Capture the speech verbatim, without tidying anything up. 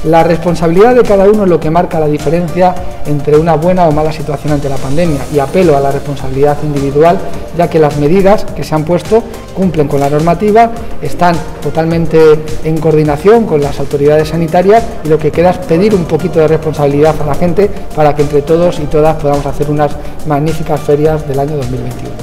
La responsabilidad de cada uno es lo que marca la diferencia entre una buena o mala situación ante la pandemia, y apelo a la responsabilidad individual, ya que las medidas que se han puesto cumplen con la normativa, están totalmente en coordinación con las autoridades sanitarias, y lo que queda es pedir un poquito de responsabilidad a la gente para que entre todos y todas podamos hacer unas magníficas ferias del año dos mil veintiuno.